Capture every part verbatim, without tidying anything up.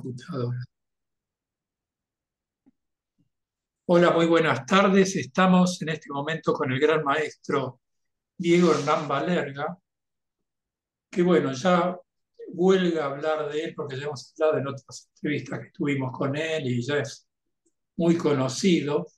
computadora. Hola, muy buenas tardes. Estamos en este momento con el gran maestro Diego Hernán Balerga, que bueno, ya huelga hablar de él porque ya hemos hablado en otras entrevistas que tuvimos con él y ya es muy conocido.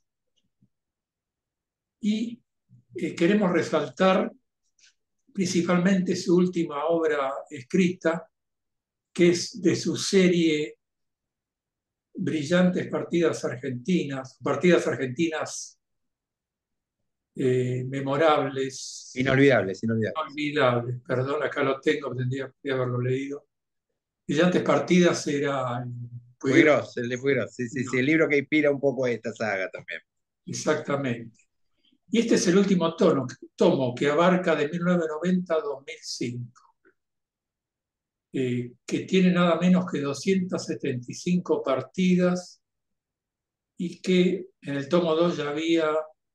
Y eh, queremos resaltar principalmente su última obra escrita, que es de su serie Brillantes Partidas Argentinas, Partidas Argentinas eh, memorables, Inolvidables, inolvidables. inolvidables. Perdón, acá lo tengo, tendría que haberlo leído. Brillantes Partidas era, pues, Puigros, el de Puigros. Sí, sí, sí, el libro que inspira un poco esta saga también. exactamente. Y este es el último tono, tomo que abarca de mil novecientos noventa a dos mil cinco, eh, que tiene nada menos que doscientas setenta y cinco partidas y que en el tomo dos ya había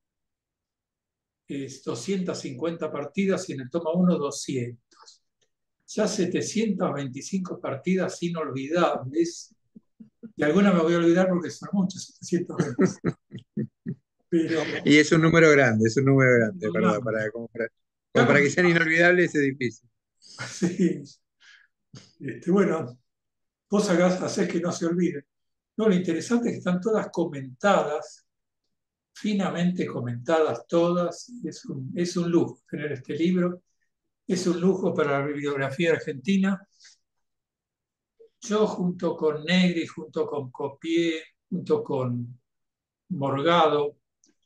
eh, doscientas cincuenta partidas y en el tomo uno doscientas. Ya setecientas veinticinco partidas inolvidables, y algunas me voy a olvidar porque son muchas, setecientas veinticinco, pero Y es un número grande, es un número grande, ¿verdad? Para, como para, como para que sean inolvidables es difícil. sí, este, bueno, vos hagas, hacer que no se olvide. No, lo interesante es que están todas comentadas, finamente comentadas todas. Es un, es un lujo tener este libro, es un lujo para la bibliografía argentina. Yo junto con Negri, junto con Copié, junto con Morgado,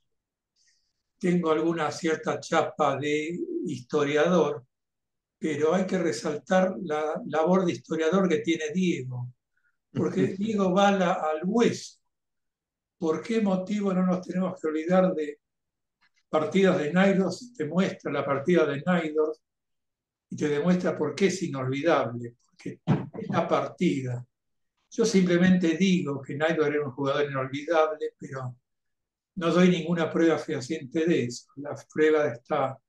tengo alguna cierta chapa de historiador, pero hay que resaltar la labor de historiador que tiene Diego, porque Diego va la- al hueso. ¿Por qué motivo no nos tenemos que olvidar de partidas de Naidorf? Te muestra la partida de Naidorf y te demuestra por qué es inolvidable, porque es la partida. Yo simplemente digo que Naidorf era un jugador inolvidable, pero no doy ninguna prueba fehaciente de eso. La prueba está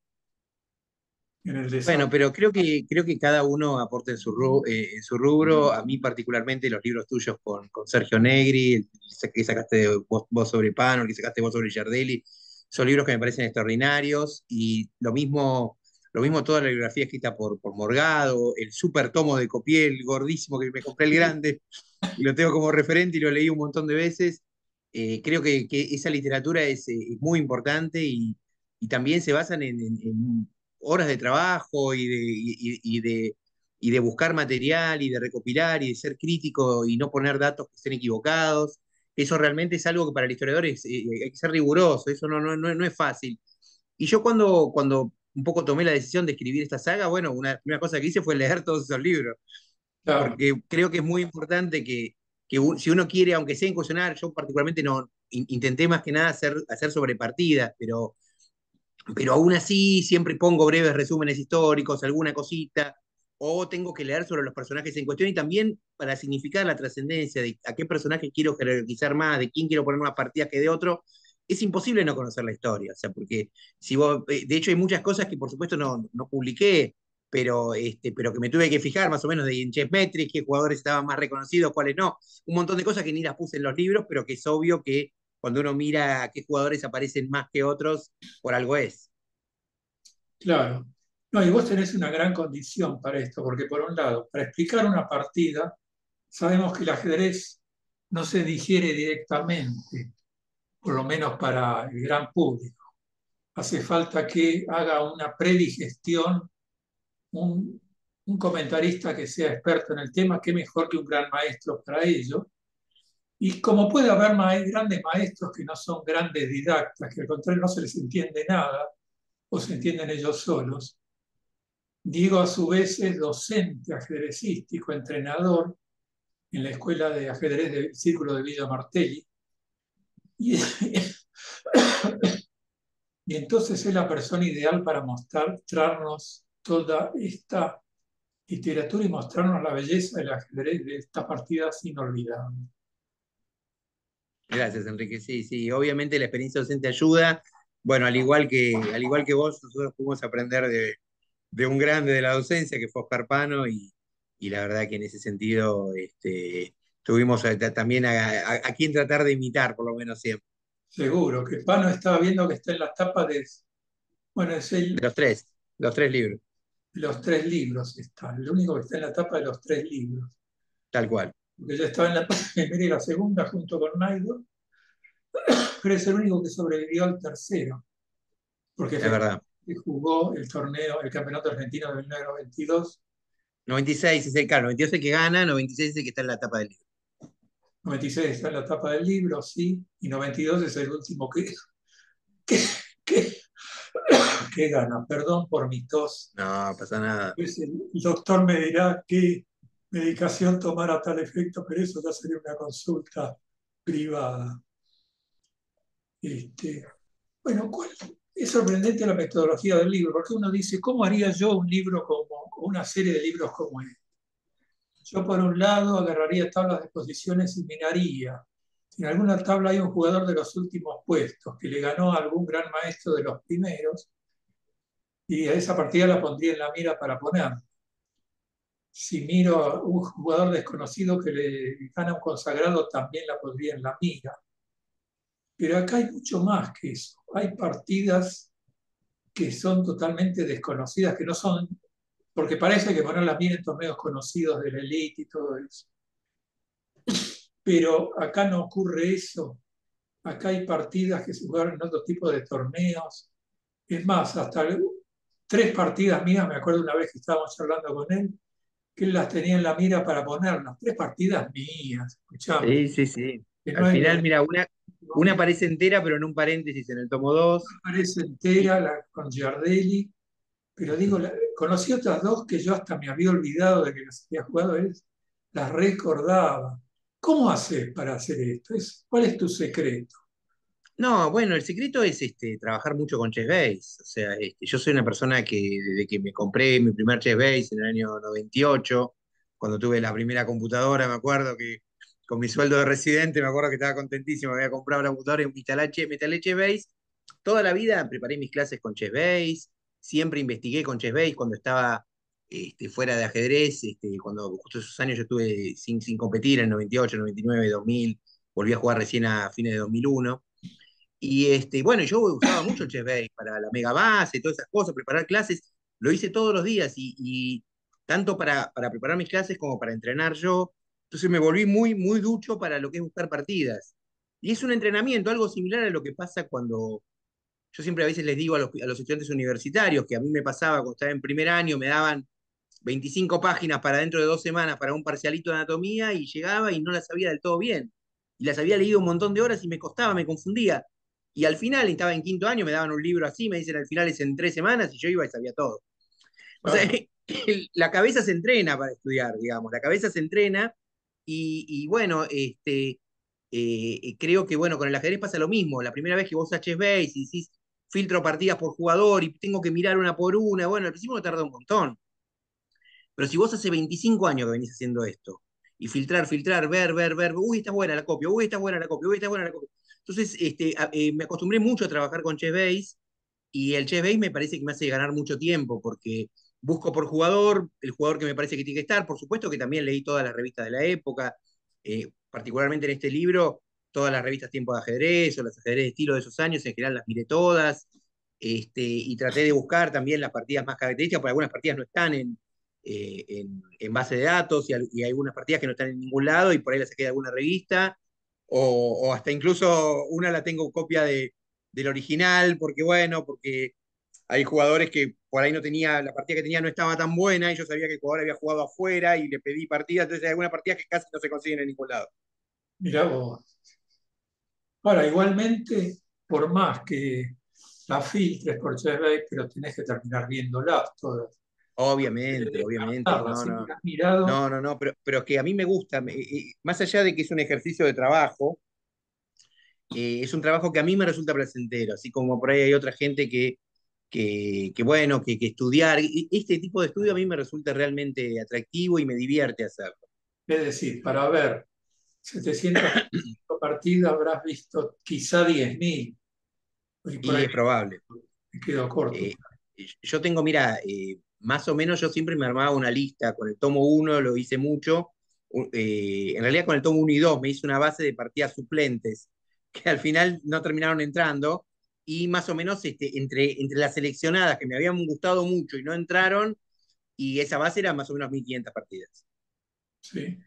en el Bueno, desarrollo. pero creo que, creo que cada uno aporta en su, ru- eh, en su rubro. A mí particularmente los libros tuyos con, con Sergio Negri, el que sacaste de vos, vos sobre Pano, el que sacaste vos sobre Giardelli, son libros que me parecen extraordinarios. Y lo mismo, lo mismo toda la bibliografía escrita por, por Morgado, el super tomo de Copiel, gordísimo, que me compré el grande y lo tengo como referente y lo leí un montón de veces. Eh, creo que, que esa literatura es, eh, es muy importante y, y también se basan en, en- en horas de trabajo y de, y, y de, y de buscar material y de recopilar y de ser crítico y no poner datos que estén equivocados. Eso realmente es algo que para el historiador es, eh, hay que ser riguroso, eso no, no, no, no es fácil. Y yo cuando, cuando un poco tomé la decisión de escribir esta saga, bueno, una primera cosa que hice fue leer todos esos libros Claro, porque creo que es muy importante que, que un- si uno quiere, aunque sea incursionar, yo particularmente no in- intenté más que nada hacer, hacer sobre partidas, pero, pero aún así siempre pongo breves resúmenes históricos, alguna cosita, o tengo que leer sobre los personajes en cuestión y también para significar la trascendencia de a qué personaje quiero jerarquizar más, de quién quiero poner más partidas que de otro. Es imposible no conocer la historia, o sea, porque si vos, eh, de hecho hay muchas cosas que por supuesto no, no publiqué, pero, este, pero que me tuve que fijar más o menos de en Chessmetrics, qué jugadores estaban más reconocidos, cuáles no. Un montón de cosas que ni las puse en los libros, pero que es obvio que cuando uno mira qué jugadores aparecen más que otros, por algo es. claro. No, y vos tenés una gran condición para esto, porque por un lado, para explicar una partida, sabemos que el ajedrez no se digiere directamente, por lo menos para el gran público. Hace falta que haga una predigestión un, un comentarista que sea experto en el tema, qué mejor que un gran maestro para ello. Y como puede haber ma grandes maestros que no son grandes didactas, que al contrario no se les entiende nada o se entienden ellos solos, Diego a su vez es docente ajedrecístico, entrenador en la Escuela de Ajedrez del Círculo de Villa Martelli. Y, y entonces es la persona ideal para mostrarnos toda esta literatura y mostrarnos la belleza del ajedrez de estas partidas inolvidables. Gracias, Enrique. Sí, sí, obviamente la experiencia docente ayuda. Bueno, al igual que, al igual que vos, nosotros pudimos aprender de, de un grande de la docencia que fue Oscar Pano y, y la verdad que en ese sentido este, tuvimos a- también a, a, a quien tratar de imitar, por lo menos siempre. Seguro que Pano estaba viendo que está en la tapa de, bueno, es De el, los tres, los tres libros, los tres libros, está, el único que está en la tapa de los tres libros. tal cual. Porque ya estaba en la primera y la segunda junto con Nairo, pero es el único que sobrevivió al tercero, porque Es verdad. efectivamente jugó el torneo, el campeonato argentino del noventa y dos. noventa y seis es el, claro, noventa y dos es el que gana, noventa y seis es el que está en la tapa del libro. noventa y seis está en la tapa del libro, sí, y noventa y dos es el último que, que, que, que gana. Perdón por mi tos. No, pasa nada. Pues el, el doctor me dirá qué medicación tomar a tal efecto, pero eso ya sería una consulta privada. Este, bueno, ¿cuál? Es sorprendente la metodología del libro, porque uno dice, ¿cómo haría yo un libro como, una serie de libros como este? Yo, por un lado, agarraría tablas de posiciones y miraría. Si en alguna tabla hay un jugador de los últimos puestos que le ganó a algún gran maestro de los primeros, y a esa partida la pondría en la mira para poner. Si miro a un jugador desconocido que le gana a un consagrado, también la pondría en la mira. Pero acá hay mucho más que eso. Hay partidas que son totalmente desconocidas, que no son, porque parece que ponerlas bien en torneos conocidos de la élite y todo eso. Pero acá no ocurre eso. Acá hay partidas que se jugaron en otro tipo de torneos. Es más, hasta tres partidas mías, me acuerdo una vez que estábamos charlando con él, que él las tenía en la mira para ponerlas. Tres partidas mías, escuchame. Sí, sí, sí. Que no Al es lo final, de, mira, una, no, una que aparece entera, pero en un paréntesis en el tomo dos. aparece Y, entera la, con Giardelli, pero digo, la- conocí otras dos que yo hasta me había olvidado de que las había jugado él, las recordaba. ¿Cómo haces para hacer esto? Es, ¿cuál es tu secreto? no, bueno, el secreto es este, trabajar mucho con Chess Base. O sea, este, yo soy una persona que desde que me compré mi primer Chess Base en el año noventa y ocho, cuando tuve la primera computadora, me acuerdo que con mi sueldo de residente, me acuerdo que estaba contentísimo, me había comprado la computadora y instalé, Chess- me instalé Chess Base. Toda la vida preparé mis clases con Chess Base, siempre investigué con Chess Base cuando estaba este, fuera de ajedrez, este, cuando justo esos años yo estuve sin, sin competir, en noventa y ocho, noventa y nueve, dos mil, volví a jugar recién a fines de dos mil uno. Y este, bueno, yo usaba mucho el Chessbase para la mega base, todas esas cosas, preparar clases, lo hice todos los días y, y tanto para, para preparar mis clases como para entrenar yo. Entonces me volví muy, muy ducho para lo que es buscar partidas. Y es un entrenamiento, algo similar a lo que pasa cuando yo siempre a veces les digo a los, a los estudiantes universitarios que a mí me pasaba cuando estaba en primer año, me daban veinticinco páginas para dentro de dos semanas para un parcialito de anatomía y llegaba y no las sabía del todo bien. Y las había leído un montón de horas y me costaba, me confundía. Y al final, estaba en quinto año, me daban un libro así, me dicen al final es en tres semanas y yo iba y sabía todo. O sea, Claro. la cabeza se entrena para estudiar, digamos, la cabeza se entrena y, y bueno, este, eh, creo que bueno, con el ajedrez pasa lo mismo. La primera vez que vos H base y decís filtro partidas por jugador y tengo que mirar una por una, bueno, al principio me tarda un montón. Pero si vos hace veinticinco años que venís haciendo esto, y filtrar, filtrar, ver, ver, ver, uy, está buena la copia, uy, está buena la copia, uy, está buena la copia. Entonces, este, a- eh, me acostumbré mucho a trabajar con Chessbase, y el Chessbase me parece que me hace ganar mucho tiempo, porque busco por jugador, el jugador que me parece que tiene que estar. Por supuesto que también leí todas las revistas de la época, eh, particularmente en este libro, todas las revistas Tiempo de Ajedrez o las ajedrez de estilo de esos años, en general las miré todas, este, y traté de buscar también las partidas más características, porque algunas partidas no están en, eh, en, en base de datos y, al- y hay algunas partidas que no están en ningún lado y por ahí las saqué de alguna revista, o, o hasta incluso una la tengo copia de, del original, porque bueno, porque hay jugadores que por ahí no tenía, la partida que tenía no estaba tan buena y yo sabía que el jugador había jugado afuera y le pedí partidas, entonces hay algunas partidas que casi no se consiguen en ningún lado. Mirá vos. Ahora, igualmente, por más que la filtres por Chessbase, pero tenés que terminar viéndolas todas. De Obviamente, obviamente, descartarlas, no, si no, has mirado, no, no, no, pero, pero que a mí me gusta, me- eh, más allá de que es un ejercicio de trabajo, eh, es un trabajo que a mí me resulta placentero, así como por ahí hay otra gente que, que, que bueno, que, que estudiar, e- este tipo de estudio a mí me resulta realmente atractivo y me divierte hacerlo. es decir, para ver setecientas partidas habrás visto quizá diez mil, y por Y ahí es probable. me quedo corto. Eh, yo tengo, mira, eh, más o menos yo siempre me armaba una lista, con el tomo uno lo hice mucho, u- eh, en realidad con el tomo uno y dos me hice una base de partidas suplentes que al final no terminaron entrando y más o menos este, entre, entre las seleccionadas que me habían gustado mucho y no entraron, y esa base era más o menos mil quinientas partidas. Sí,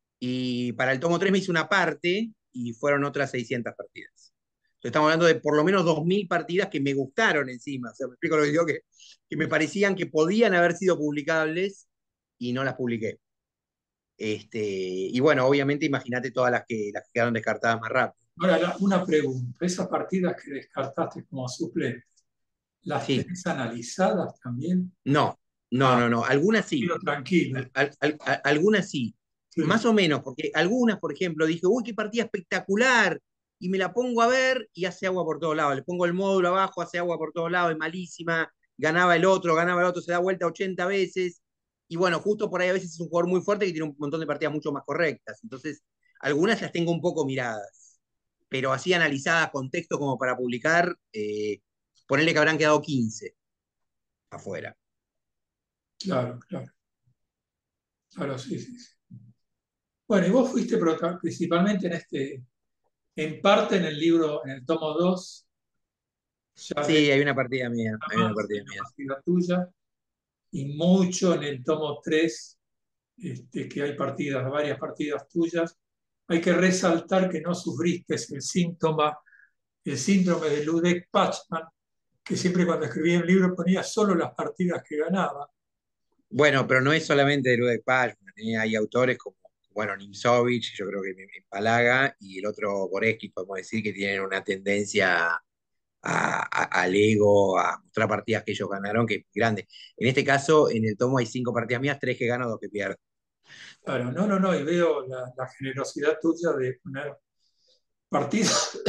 Y para el tomo tres me hice una parte y fueron otras seiscientas partidas. Entonces estamos hablando de por lo menos dos mil partidas que me gustaron encima. O sea, me explico lo que digo, que, que me parecían que podían haber sido publicables y no las publiqué. Este, y bueno, obviamente imagínate todas las que, las que quedaron descartadas más rápido. ahora la- una pregunta, esas partidas que descartaste como suplentes, ¿las Sí, tenés analizadas también? no, no, Ah, no, no. Algunas sí, pero tranquilo, al- al- al- algunas sí, más sí, o menos, porque algunas, por ejemplo, dije, uy, qué partida espectacular, y me la pongo a ver y hace agua por todos lados. Le pongo el módulo abajo, hace agua por todos lados, es malísima, ganaba el otro, ganaba el otro, se da vuelta ochenta veces. Y bueno, justo por ahí a veces es un jugador muy fuerte que tiene un montón de partidas mucho más correctas. Entonces, algunas las tengo un poco miradas, pero así analizadas con texto como para publicar, eh, ponerle que habrán quedado quince afuera. claro, claro, claro, sí, sí, sí. Bueno, y vos fuiste prota- principalmente en este, en parte en el libro, en el tomo dos ya ves Sí, hay una partida mía, hay una más, hay partida una mía. partida tuya, y mucho en el tomo tres este, que hay partidas, varias partidas tuyas. Hay que resaltar que no sufriste el síntoma, el síndrome de Ludwig Pachmann, que siempre cuando escribía un libro ponía solo las partidas que ganaba. Bueno, pero no es solamente de Ludwig Pachmann, ¿eh? Hay autores como, bueno, Nimzovich, yo creo que me, me empalaga, y el otro Goreski, podemos decir, que tienen una tendencia a- a- al ego, a mostrar partidas que ellos ganaron, que es grande. En este caso, en el tomo hay cinco partidas mías, tres que gano, dos que pierdo. Claro, no, no, no, y veo la, la generosidad tuya de poner partidas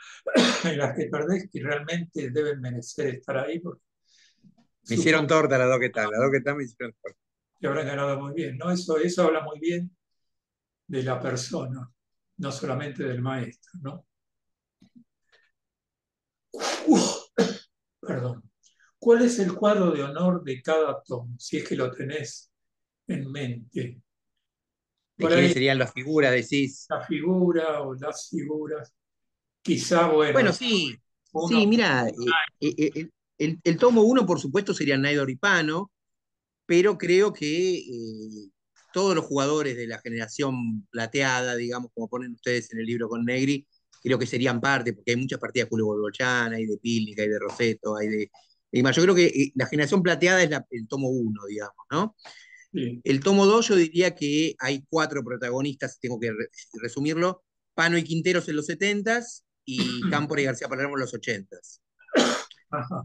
en las que perdés que realmente deben merecer estar ahí, porque Me hicieron supongo torta las dos que están, las dos que están me hicieron torta. que habrán ganado muy bien, ¿no? Eso, eso habla muy bien de la persona, no solamente del maestro, ¿no? Uf, perdón. ¿Cuál es el cuadro de honor de cada tomo? Si es que lo tenés en mente. ¿De Por quiénes ahí serían las figuras, decís? la figura o las figuras. Quizá, bueno, Bueno, sí, sí, uno, mira, eh, eh, eh, el, el- el tomo uno, por supuesto, sería Naidor y Pano, pero creo que eh, todos los jugadores de la generación plateada, digamos, como ponen ustedes en el libro con Negri, creo que serían parte, porque hay muchas partidas de Julio Bolbochán, hay de Pilnik, hay de Roseto, hay de... y más, yo creo que eh, la generación plateada es la- el tomo uno, digamos, ¿no? sí. El tomo dos yo diría que hay cuatro protagonistas, tengo que re- resumirlo, Pano y Quinteros en los setentas y Cámpora y García Palermo en los ochentas. Ajá.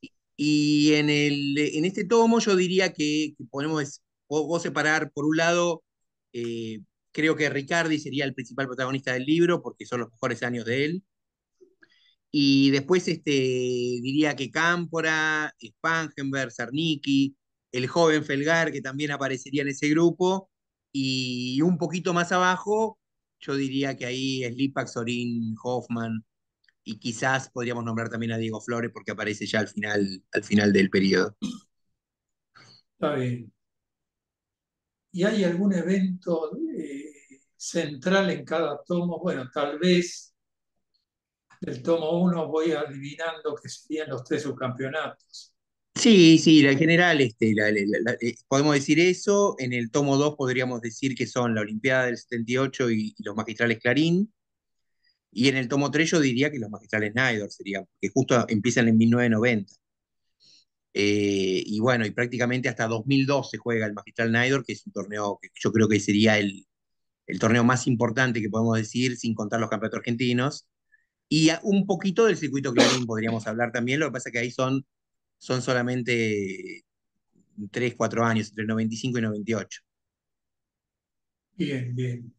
Y en, el, en este tomo yo diría que, que podemos vos, vos separar, por un lado, eh, creo que Ricardi sería el principal protagonista del libro, porque son los mejores años de él. Y después este, diría que Cámpora, Spangenberg, Sarnicki, el joven Felgar, que también aparecería en ese grupo. Y un poquito más abajo, yo diría que ahí es Lipak, Sorín, Hoffman, y quizás podríamos nombrar también a Diego Flores porque aparece ya al final, al final del periodo. Está bien. ¿Y hay algún evento eh, central en cada tomo? Bueno, tal vez del tomo uno voy adivinando que serían los tres subcampeonatos. Sí, sí, la- en general este, la- la- la- eh, podemos decir eso. En el tomo dos podríamos decir que son la Olimpiada del setenta y ocho y, y los magistrales Clarín. Y en el tomo tres yo diría que los magistrales Naidor serían, porque justo empiezan en mil novecientos noventa. Eh, y bueno, y prácticamente hasta dos mil dos se juega el magistral Naidor, que es un torneo que yo creo que sería el, el torneo más importante que podemos decir, sin contar los campeonatos argentinos. Y a- un poquito del circuito Clarín podríamos hablar también, lo que pasa es que ahí son, son solamente tres cuatro años, entre noventa y cinco y noventa y ocho. Bien, bien.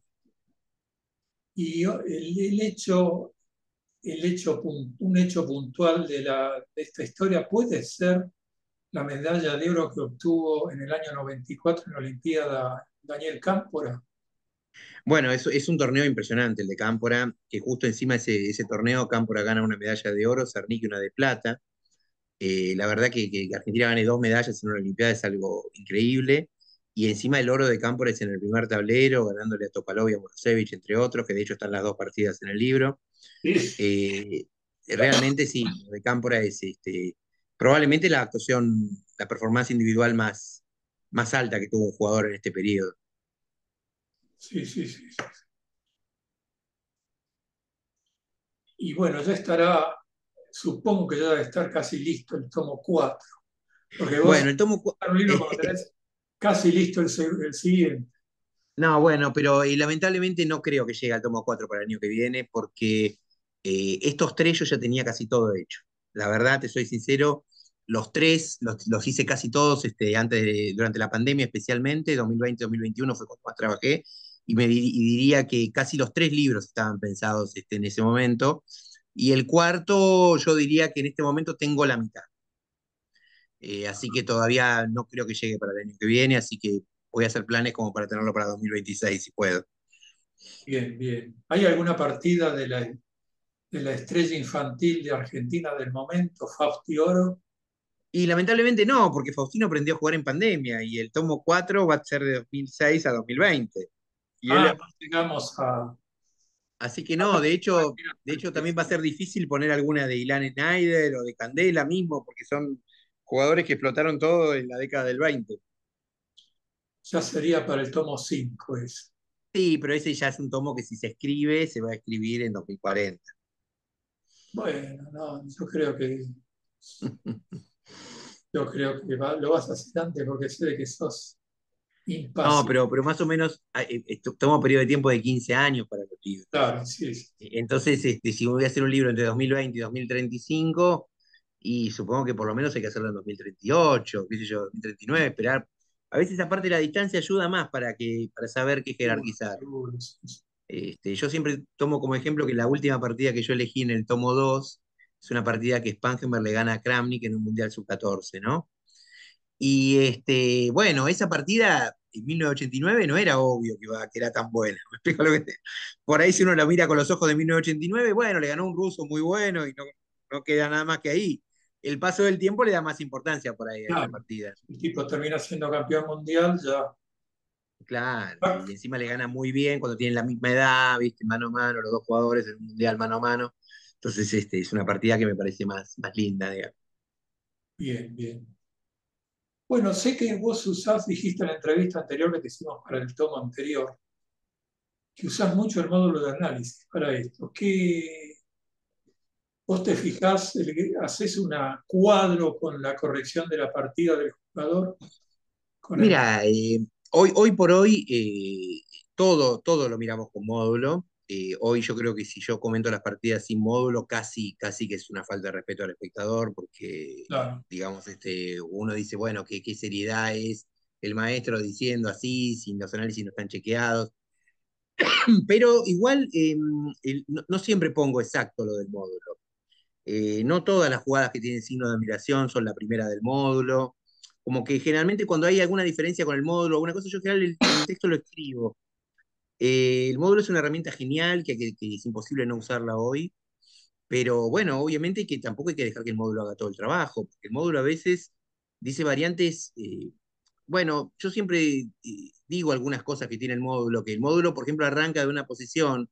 Y el, el hecho, el hecho, pun- un hecho puntual de, la, de esta historia puede ser la medalla de oro que obtuvo en el año noventa y cuatro en la Olimpiada Daniel Cámpora. Bueno, es, es un torneo impresionante el de Cámpora, que justo encima de ese, ese torneo Cámpora gana una medalla de oro, Sarnique una de plata. Eh, la verdad que, que Argentina gane dos medallas en una Olimpiada es algo increíble. y encima el oro de Cámpora en el primer tablero, ganándole a Topalov y a Morosevich, entre otros, que de hecho están las dos partidas en el libro. Sí, Eh, Realmente sí, lo de Cámpora es este, probablemente la actuación, la performance individual más, más alta que tuvo un jugador en este periodo. sí, sí, sí. Y bueno, ya estará, supongo que ya debe estar casi listo el tomo cuatro, porque vos Bueno, el tomo, cu- un libro cuando tenés casi listo el, se- el siguiente. no, bueno, pero y lamentablemente no creo que llegue al tomo cuatro para el año que viene, porque eh, estos tres yo ya tenía casi todo hecho. La verdad, te soy sincero, los tres los, los hice casi todos este, antes de- durante la pandemia, especialmente, dos mil veinte, dos mil veintiuno fue cuando más trabajé, y, me, di- y diría que casi los tres libros estaban pensados este, en ese momento, y el cuarto yo diría que en este momento tengo la mitad. Eh, así que todavía no creo que llegue para el año que viene, así que voy a hacer planes como para tenerlo para dos mil veintiséis si puedo. Bien, bien. ¿Hay alguna partida de la, de la estrella infantil de Argentina del momento, Fausti Oro? Y lamentablemente no, porque Faustino aprendió a jugar en pandemia y el tomo cuatro va a ser de dos mil seis a dos mil veinte. Y Ah, él, no llegamos a... así que no, de hecho, de hecho también va a ser difícil poner alguna de Ilan Schneider o de Candela mismo, porque son jugadores que explotaron todo en la década del veinte. Ya sería para el tomo cinco es. Sí, pero ese ya es un tomo que si se escribe, se va a escribir en dos mil cuarenta. Bueno, no, yo creo que yo creo que va- lo vas a hacer antes porque sé de que sos No, impaciente. pero, pero más o menos ah, eh, eh, tomo un periodo de tiempo de quince años para los libros. Claro, sí, sí. Entonces, este, si voy a hacer un libro entre dos mil veinte y dos mil treinta y cinco, y supongo que por lo menos hay que hacerlo en dos mil treinta y ocho, qué sé yo, dos mil treinta y nueve, esperar. A veces aparte la distancia ayuda más para que, para saber qué Seguro, jerarquizar. seguro, sí, sí. Este, yo siempre tomo como ejemplo que la última partida que yo elegí en el tomo dos es una partida que Spangenberg le gana a Kramnik en un Mundial sub catorce, ¿no? Y este, bueno, esa partida en mil novecientos ochenta y nueve no era obvio que, iba, que era tan buena. ¿Me explico lo que te- Por ahí si uno la mira con los ojos de mil novecientos ochenta y nueve, bueno, le ganó un ruso muy bueno y no, no queda nada más que ahí. El paso del tiempo le da más importancia por ahí a esa Claro, partida. el tipo termina siendo campeón mundial, ya. Claro, y encima le gana muy bien cuando tienen la misma edad, ¿viste? Mano a mano, los dos jugadores en un mundial mano a mano. Entonces, este, es una partida que me parece más, más linda, digamos. Bien, bien. Bueno, sé que vos usás, dijiste en la entrevista anterior que te hicimos para el tomo anterior, que usás mucho el módulo de análisis para esto. ¿Qué, vos te fijás, el- haces un cuadro con la corrección de la partida del jugador? Con el, Mira, eh, hoy, hoy por hoy eh, todo, todo lo miramos con módulo. Eh, hoy yo creo que si yo comento las partidas sin módulo, casi, casi que es una falta de respeto al espectador, porque, claro, digamos, este, uno dice, bueno, ¿qué, qué seriedad es el maestro diciendo así, si los análisis no están chequeados? Pero igual eh, el- no, no siempre pongo exacto lo del módulo. Eh, no todas las jugadas que tienen signo de admiración son la primera del módulo. Como que generalmente cuando hay alguna diferencia con el módulo o alguna cosa, yo en general el, el texto lo escribo. Eh, el módulo es una herramienta genial que, que- que es imposible no usarla hoy, pero bueno, obviamente que tampoco hay que dejar que el módulo haga todo el trabajo, porque el módulo a veces dice variantes. Eh, bueno, yo siempre eh, digo algunas cosas que tiene el módulo, que el módulo, por ejemplo, arranca de una posición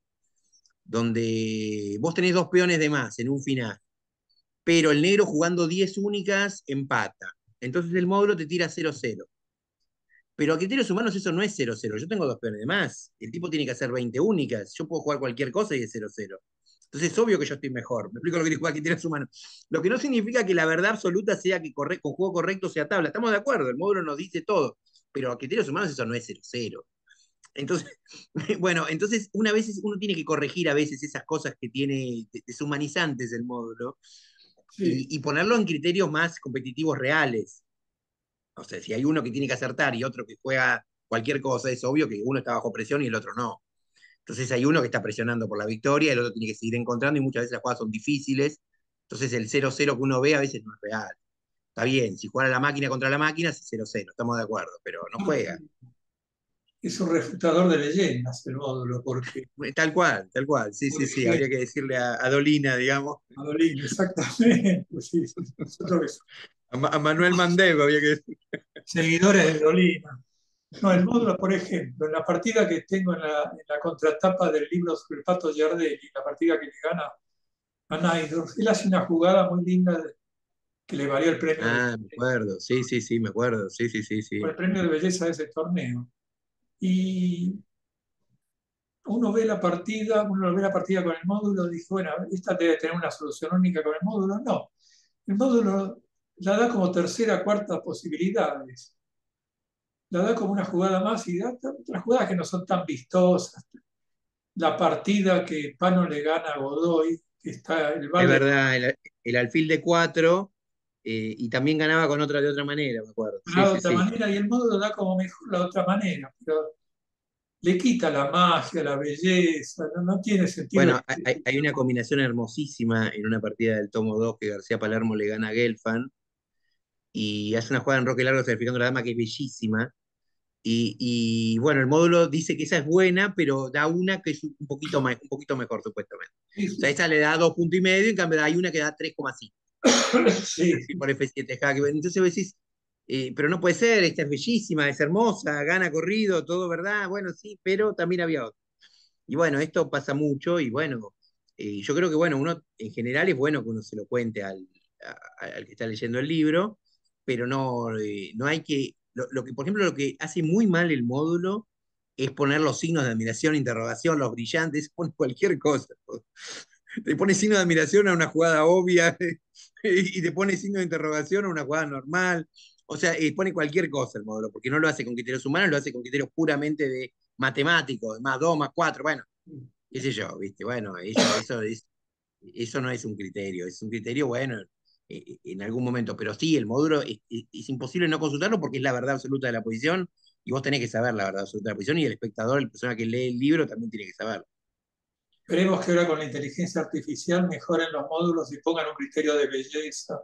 donde vos tenés dos peones de más en un final, pero el negro jugando diez únicas empata. Entonces el módulo te tira cero cero. Pero a criterios humanos eso no es cero cero. Yo tengo dos peones de más. El tipo tiene que hacer veinte únicas. Yo puedo jugar cualquier cosa y es cero cero. Entonces es obvio que yo estoy mejor. Me explico lo que digo a criterios humanos. Lo que no significa que la verdad absoluta sea que corre, con juego correcto sea tabla. Estamos de acuerdo, el módulo nos dice todo. Pero a criterios humanos eso no es cero cero. Entonces, bueno, entonces una vez uno tiene que corregir a veces esas cosas que tiene deshumanizantes el módulo sí, y, y ponerlo en criterios más competitivos reales. O sea, si hay uno que tiene que acertar y otro que juega cualquier cosa, es obvio que uno está bajo presión y el otro no. Entonces hay uno que está presionando por la victoria, el otro tiene que seguir encontrando y muchas veces las jugadas son difíciles. Entonces el cero cero que uno ve a veces no es real. Está bien, si juega la máquina contra la máquina es cero cero, estamos de acuerdo, pero no juega. es un refutador de leyendas el módulo, porque, Tal cual, tal cual, sí, por sí, sí, habría ejemplo, que decirle a, a Dolina, digamos, Adolín, exactamente, sí, sí, nosotros que a, Ma- a Manuel Mandego había que decir. seguidores de Dolina. No, el módulo, por ejemplo, en la partida que tengo en la, en la contratapa del libro sobre el Pato Giardelli, la partida que le gana a Naidorf, él hace una jugada muy linda de- que le valió el premio de, Ah, me acuerdo, sí, sí, sí, me acuerdo, sí, sí, sí, el sí. premio de belleza de ese torneo. Y uno ve la partida, uno ve la partida con el módulo, dice, bueno, esta debe tener una solución única con el módulo. No, el módulo la da como tercera, cuarta posibilidades. La da como una jugada más y da otras jugadas que no son tan vistosas. La partida que Pano le gana a Godoy, que está el Es balde verdad, el, el alfil de cuatro, eh, y también ganaba con otra de otra manera, me acuerdo. Sí, de sí, otra sí. manera y el módulo da como mejor la otra manera, pero le quita la magia, la belleza, no, no tiene sentido. Bueno, hay, hay una combinación hermosísima en una partida del tomo dos que García Palermo le gana a Gelfand y hace una jugada en roque largo sacrificando la dama que es bellísima. Y, y, bueno, el módulo dice que esa es buena, pero da una que es un poquito, más, un poquito mejor, supuestamente. Sí, O sea, sí, esa le da dos puntos y medio, en cambio hay una que da tres coma cinco. sí, Así por F siete hack. Entonces vos decís, eh, pero no puede ser, esta es bellísima, es hermosa, gana corrido, todo verdad, bueno, sí, pero también había otra. Y bueno, esto pasa mucho y bueno, eh, yo creo que bueno, uno en general es bueno que uno se lo cuente al, a- al que está leyendo el libro, pero no, eh, no hay que, lo, lo que, por ejemplo, lo que hace muy mal el módulo es poner los signos de admiración, interrogación, los brillantes, pone cualquier cosa. Te pone signo de admiración a una jugada obvia y te pone signo de interrogación a una jugada normal. O sea, eh, pone cualquier cosa el módulo, porque no lo hace con criterios humanos, lo hace con criterios puramente de matemáticos, más dos, más cuatro, bueno, qué sé yo, ¿viste? Bueno, eso, eso, es, eso no es un criterio, es un criterio, bueno, eh, eh, en algún momento, pero sí, el módulo es, es- es imposible no consultarlo porque es la verdad absoluta de la posición y vos tenés que saber la verdad absoluta de la posición y el espectador, la persona que lee el libro también tiene que saberlo. esperemos que ahora con la inteligencia artificial mejoren los módulos y pongan un criterio de belleza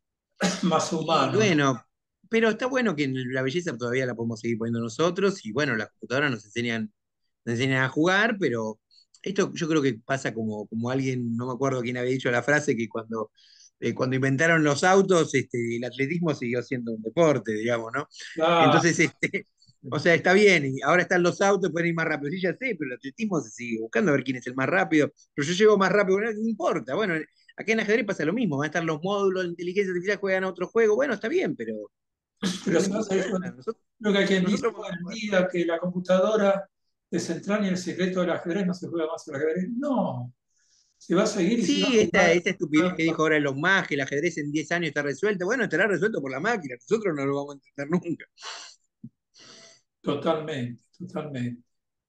más Y humano, ¿no? bueno, pero está bueno que la belleza todavía la podemos seguir poniendo nosotros y bueno, las computadoras nos enseñan, nos enseñan a jugar, pero esto yo creo que pasa como, como alguien, no me acuerdo quién había dicho la frase, que cuando, eh, cuando inventaron los autos, este, el atletismo siguió siendo un deporte, digamos, ¿no? Ah, Entonces, este, o sea, está bien, y ahora están los autos, pueden ir más rápido, sí, ya sé, pero el atletismo se sigue buscando a ver quién es el más rápido, pero yo llego más rápido, no, no importa, bueno, acá en ajedrez pasa lo mismo, van a estar los módulos de inteligencia artificial, juegan a otro juego, bueno, está bien, pero, pero pero no se va a importa. salir con- Nosotros, creo que hay quien dice nosotros hoy vamos a en jugar. día que la computadora desentraña el secreto del ajedrez, no se juega más al ajedrez. No, se va a seguir y se va a Sí, esta, jugar. esta estupidez que dijo ahora Elon Musk, que el ajedrez en diez años está resuelto, bueno, estará resuelto por la máquina, nosotros no lo vamos a entender nunca. Totalmente, totalmente.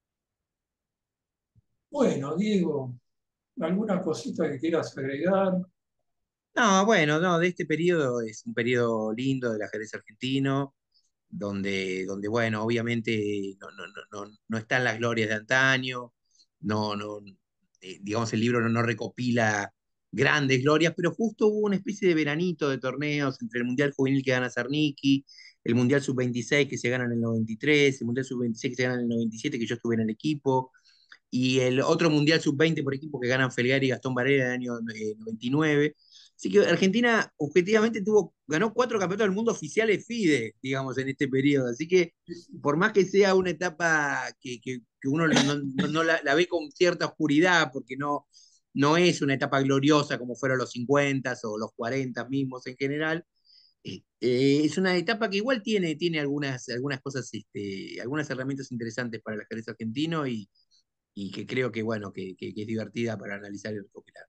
Bueno, Diego, ¿alguna cosita que quieras agregar? No, bueno, no, de este periodo es un periodo lindo del ajedrez argentino, donde, donde bueno, obviamente no, no, no, no, no están las glorias de antaño, no, no, eh, digamos, el libro no, no recopila grandes glorias, pero justo hubo una especie de veranito de torneos entre el Mundial Juvenil que gana Sarniki, el Mundial sub veintiséis que se gana en el noventa y tres, el Mundial sub veintiséis que se gana en el noventa y siete, que yo estuve en el equipo, y el otro Mundial sub veinte por equipo que ganan Felgari y Gastón Varela en el año eh, noventa y nueve. Así que Argentina objetivamente tuvo, ganó cuatro campeonatos del mundo oficiales FIDE, digamos, en este periodo. Así que por más que sea una etapa que, que- que uno no, no- no la, la ve con cierta oscuridad, porque no, no es una etapa gloriosa como fueron los cincuenta o los cuarenta mismos en general, eh, eh, es una etapa que igual tiene, tiene algunas, algunas cosas, este, algunas herramientas interesantes para el ajedrez argentino y, y que creo que, bueno, que, que- que es divertida para analizar y recopilar.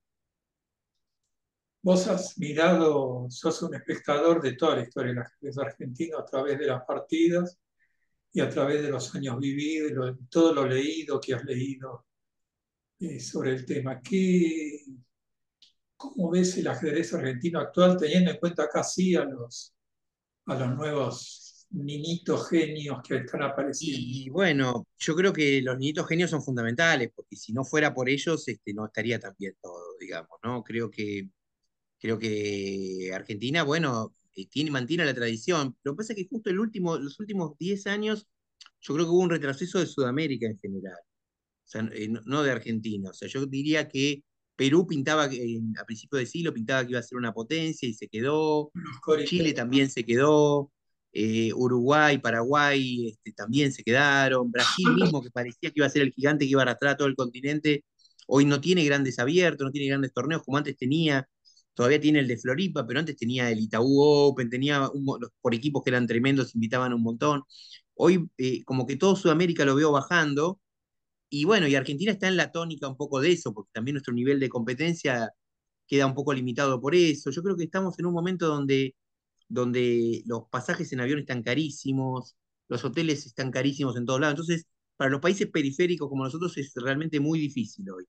Vos has mirado, sos un espectador de toda la historia del ajedrez argentino a través de las partidas y a través de los años vividos, lo- todo lo leído que has leído eh, sobre el tema. ¿Qué, cómo ves el ajedrez argentino actual, teniendo en cuenta casi a los, a los nuevos niñitos genios que están apareciendo? Y bueno, yo creo que los niñitos genios son fundamentales, porque si no fuera por ellos, este, no estaría tan bien todo, digamos, ¿no? Creo que, creo que Argentina, bueno, eh, tiene, mantiene la tradición. Lo que pasa es que justo el último, los últimos diez años, yo creo que hubo un retroceso de Sudamérica en general. O sea, eh, no, no de Argentina. O sea, yo diría que Perú pintaba, que, en- a principios de siglo, pintaba que iba a ser una potencia y se quedó. Los Corites, Chile también se quedó. eh, Uruguay, Paraguay este, también se quedaron, Brasil mismo, que parecía que iba a ser el gigante que iba a arrastrar a todo el continente, hoy no tiene grandes abiertos, no tiene grandes torneos como antes tenía, todavía tiene el de Floripa, pero antes tenía el Itaú Open, tenía un, los, por equipos que eran tremendos, invitaban un montón. Hoy eh, como que todo Sudamérica lo veo bajando, y bueno, y Argentina está en la tónica un poco de eso, porque también nuestro nivel de competencia queda un poco limitado por eso. Yo creo que estamos en un momento donde, donde los pasajes en avión están carísimos, los hoteles están carísimos en todos lados. Entonces, para los países periféricos como nosotros es realmente muy difícil hoy.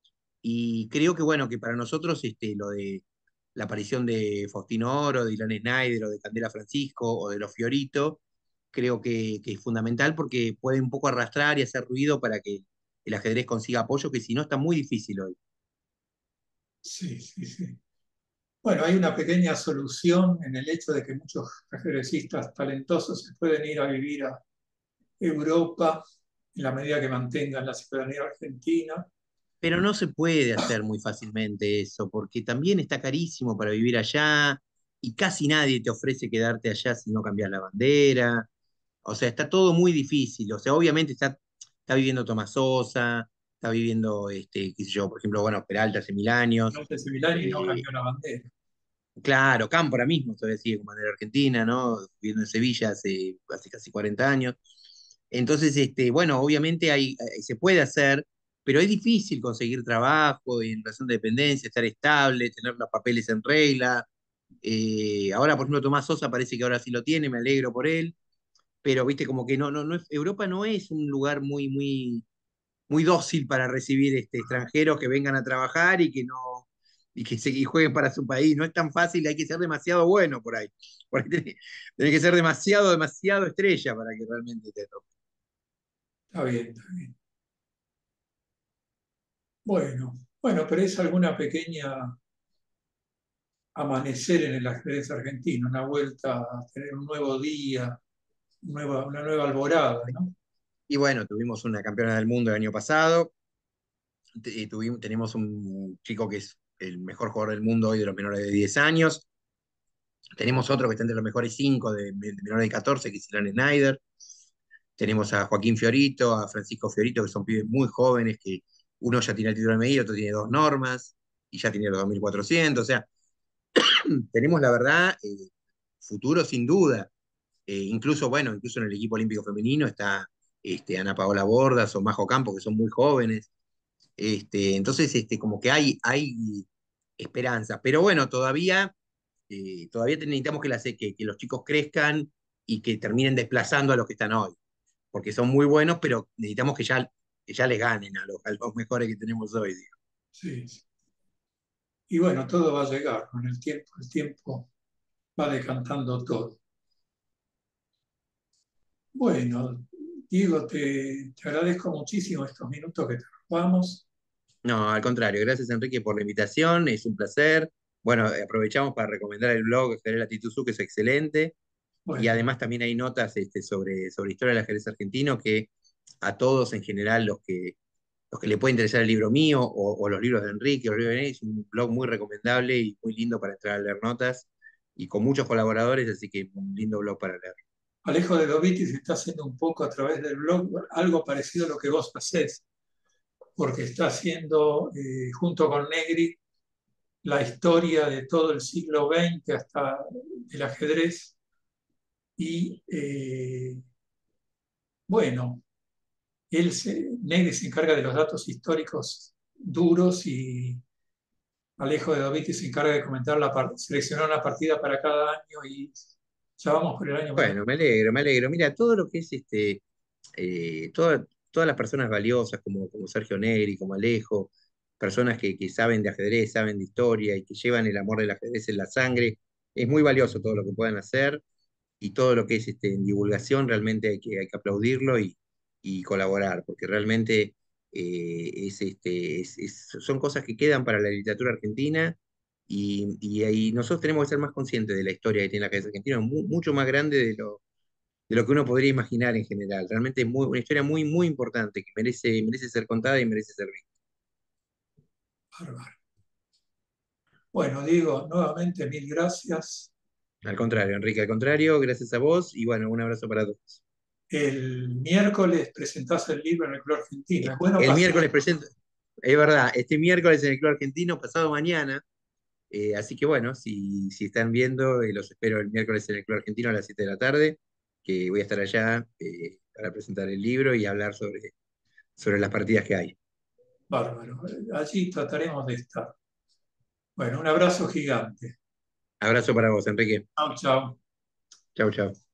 Y creo que, bueno, que para nosotros este, lo de la aparición de Faustino Oro, de Ilan Snyder, o de Candela Francisco, o de los Fiorito, creo que, que es fundamental porque puede un poco arrastrar y hacer ruido para que el ajedrez consiga apoyo, que si no está muy difícil hoy. Sí, sí, sí. Bueno, hay una pequeña solución en el hecho de que muchos ajedrecistas talentosos se pueden ir a vivir a Europa en la medida que mantengan la ciudadanía argentina. Pero no se puede hacer muy fácilmente eso, porque también está carísimo para vivir allá y casi nadie te ofrece quedarte allá si no cambias la bandera. O sea, está todo muy difícil. O sea, obviamente está, está viviendo Tomás Sosa, está viviendo, este, qué sé yo, por ejemplo, bueno, Peralta hace mil años. Entonces, Milani no Eh, cambió la bandera. claro, Cámpora mismo todavía sigue como bandera argentina, ¿no? Viviendo en Sevilla hace, hace casi cuarenta años. Entonces, este, bueno, obviamente hay, eh, se puede hacer, pero es difícil conseguir trabajo en relación de dependencia, estar estable, tener los papeles en regla. Eh, ahora, por ejemplo, Tomás Sosa parece que ahora sí lo tiene, me alegro por él, pero viste, como que no, no, no es, Europa no es un lugar muy, muy, muy dócil para recibir este, extranjeros que vengan a trabajar y que no, y que se y jueguen para su país. No es tan fácil, hay que ser demasiado bueno por ahí. Por ahí tenés, tenés que ser demasiado, demasiado estrella para que realmente te toque. Está bien, está bien. Bueno, bueno, pero es alguna pequeña amanecer en el ajedrez argentino, una vuelta a tener un nuevo día, nueva, una nueva alborada, ¿no? Y bueno, tuvimos una campeona del mundo el año pasado, te- tuvimos, tenemos un chico que es el mejor jugador del mundo hoy de los menores de diez años, tenemos otro que está entre los mejores cinco de, de menores de catorce, que es Ilan Snyder, tenemos a Joaquín Fiorito, a Francisco Fiorito, que son pibes muy jóvenes, que uno ya tiene el título de medio, otro tiene dos normas, y ya tiene los dos mil cuatrocientos, o sea, tenemos la verdad, eh, futuro sin duda. Eh, incluso, bueno, incluso en el equipo olímpico femenino está este, Ana Paola Bordas o Majo Campos, que son muy jóvenes. Este, entonces, este, como que hay, hay esperanza. Pero bueno, todavía, eh, todavía necesitamos que, las, que, que los chicos crezcan y que terminen desplazando a los que están hoy. Porque son muy buenos, pero necesitamos que ya, que ya les ganen a los, a los mejores que tenemos hoy, digo. Sí, sí. Y bueno, todo va a llegar con el tiempo, el tiempo va decantando todo. Bueno, Diego, te, te agradezco muchísimo estos minutos que te robamos. No, al contrario, gracias Enrique por la invitación, es un placer. Bueno, eh, aprovechamos para recomendar el blog Federal Atituzu, que es excelente. Y Bueno, además también hay notas este, sobre, sobre historia del ajedrez argentino que a todos en general, los que, los que le puede interesar el libro mío o, o los libros de Enrique o los libros de Enrique, es un blog muy recomendable y muy lindo para entrar a leer notas y con muchos colaboradores, así que un lindo blog para leer. Alejo de Dovitis está haciendo un poco a través del blog algo parecido a lo que vos hacés, porque está haciendo eh, junto con Negri la historia de todo el siglo veinte hasta el ajedrez y eh, bueno, él se, Negri se encarga de los datos históricos duros y Alejo de Dovitis se encarga de comentar la par- seleccionar una partida para cada año y ya vamos por el año Bueno, me alegro, me alegro. Mira, todo lo que es este, eh, toda- todas las personas valiosas como, como Sergio Negri, como Alejo, personas que, que saben de ajedrez, saben de historia y que llevan el amor del ajedrez en la sangre, es muy valioso todo lo que puedan hacer y todo lo que es este, en divulgación, realmente hay que, hay que aplaudirlo y, y colaborar, porque realmente eh, es, este, es- es- son cosas que quedan para la literatura argentina y, y, ahí nosotros tenemos que ser más conscientes de la historia que tiene la ajedrez argentina, mu- mucho más grande de lo, de lo que uno podría imaginar en general. Realmente es muy, una historia muy, muy importante que merece, merece ser contada y merece ser vista. bárbaro. Bueno, Diego, nuevamente mil gracias. Al contrario, Enrique, al contrario, gracias a vos y bueno, un abrazo para todos. El miércoles presentás el libro en el Club Argentino. Es bueno El pasar. miércoles presento, es verdad, este miércoles en el Club Argentino, pasado mañana, eh, así que bueno, si, si están viendo, eh, los espero el miércoles en el Club Argentino a las siete de la tarde, que voy a estar allá eh, para presentar el libro y hablar sobre, sobre las partidas que hay. Bárbaro. Allí trataremos de estar. Bueno, un abrazo gigante. Abrazo para vos, Enrique. Chao, chao. Chau, chau.